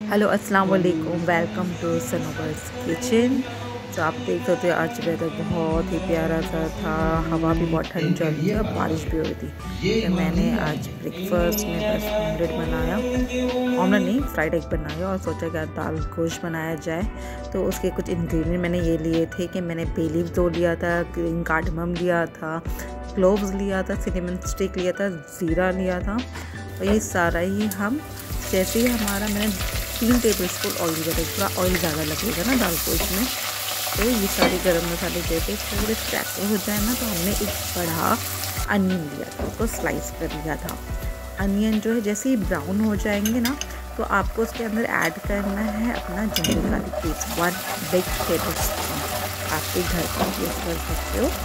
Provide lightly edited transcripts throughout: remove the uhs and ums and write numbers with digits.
Hello अस्सलाम वालेकुम, welcome to सनोवर्स kitchen. तो आप देख सकते हो आज वेदर बहुत ही प्यारा सा था, हवा भी बहुत ठंडी चल रही थी और बारिश भी हो रही थी। तो मैंने आज ब्रेकफास्ट में बस ऑमलेट बनाया, ऑमलेट नहीं फ्राइड एग बनाया और सोचा कि दाल गोश्त बनाया जाए। तो उसके कुछ इंग्रेडिएंट मैंने ये लिए थे कि मैंने बे लीफ दो लिया था, ग्रीन कार्डमम लिया था, क्लोव्स लिया था, सिनेमन स्टिक लिया था, ज़ीरा लिया था। और ये सारा ही हम जैसे ही हमारा मैंने 3 टेबल स्पून ऑयल लिया था, थोड़ा ऑयल ज़्यादा लगेगा ना दाल को इसमें। तो ये सारे गरम मसाले जैसे थोड़े क्रैकल हो जाए ना, तो हमने एक बड़ा अनियन लिया था, उसको स्लाइस कर लिया था। अनियन जो है जैसे ही ब्राउन हो जाएंगे ना, तो आपको उसके अंदर ऐड करना है अपना ginger garlic paste 1 big tablespoon. आपके घर का यूज़ कर सकते हो,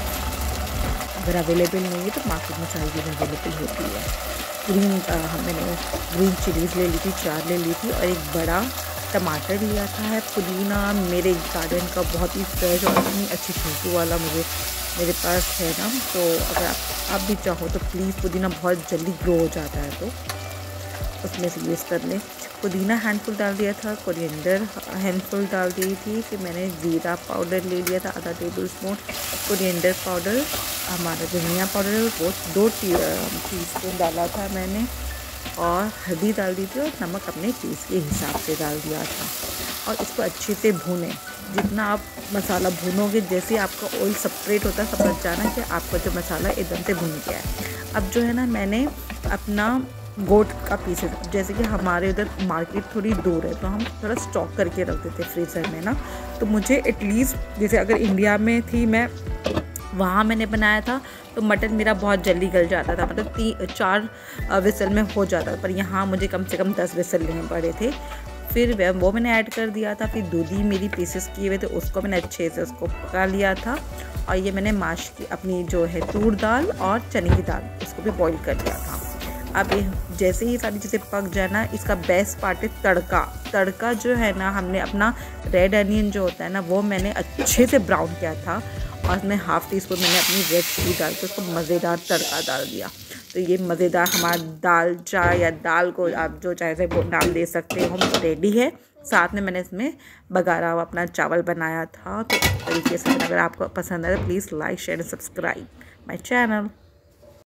अगर अवेलेबल नहीं है तो मार्केट में सारी चीज़ें अवेलेबल होती है। मैंने ग्रीन चिलीज़ ले ली थी, 4 ले ली थी, और एक बड़ा टमाटर लिया था। पुदीना मेरे गार्डन का बहुत ही फ्रेश और इतनी अच्छी खुशबू वाला मेरे पास है ना, तो अगर आप भी चाहो तो प्लीज़, पुदीना बहुत जल्दी ग्रो हो जाता है तो उसमें से यूज़ कर लें। पुदीना हैंडफुल डाल दिया था, कोरिएंडर हैंडफुल डाल दी थी। फिर मैंने ज़ीरा पाउडर ले लिया था आधा टेबल स्पून, कोरिएंडर पाउडर, हमारा धनिया पाउडर वो 2 टीस्पून डाला था मैंने, और हल्दी डाल दी थी, और नमक अपने टेस्ट के हिसाब से डाल दिया था। और इसको अच्छे से भूनें, जितना आप मसाला भूनोगे, जैसे आपका ऑयल सेपरेट होता है समझ जाना कि आपका जो मसाला एकदम से भुन गया है। अब जो है ना, मैंने अपना गोट का पीसेस, जैसे कि हमारे उधर मार्केट थोड़ी दूर है तो हम थोड़ा स्टॉक करके रख देते फ्रीज़र में ना, तो मुझे एटलीस्ट जैसे अगर इंडिया में थी मैं, वहाँ मैंने बनाया था तो मटन मेरा बहुत जल्दी गल जाता था, मतलब 3-4 विसल में हो जाता था, पर यहाँ मुझे कम से कम 10 विसल लेने पड़े थे। फिर वो मैंने ऐड कर दिया था। फिर दूधी मेरी पीसेस किए हुए थे, उसको मैंने अच्छे से उसको पका लिया था। और ये मैंने माश की अपनी जो है तूर दाल और चने की दाल, उसको भी बॉईल कर लिया था। अब ये जैसे ही सारी चीज़ें पक जाना, इसका बेस्ट पार्ट है तड़का। तड़का जो है ना, हमने अपना रेड अनियन जो होता है ना, वो मैंने अच्छे से ब्राउन किया था, और उसमें हाफ़ टी स्पून मैंने अपनी रेड चिली डाल के उसको मज़ेदार तड़का डाल दिया। तो ये मज़ेदार हमारा दाल चाय या दाल को आप जो चाहे से वो नाम दे सकते हो, रेडी है। साथ में मैंने इसमें बघारा हुआ अपना चावल बनाया था। तो इस तरीके से अगर आपको पसंद आए तो please like share and subscribe my channel.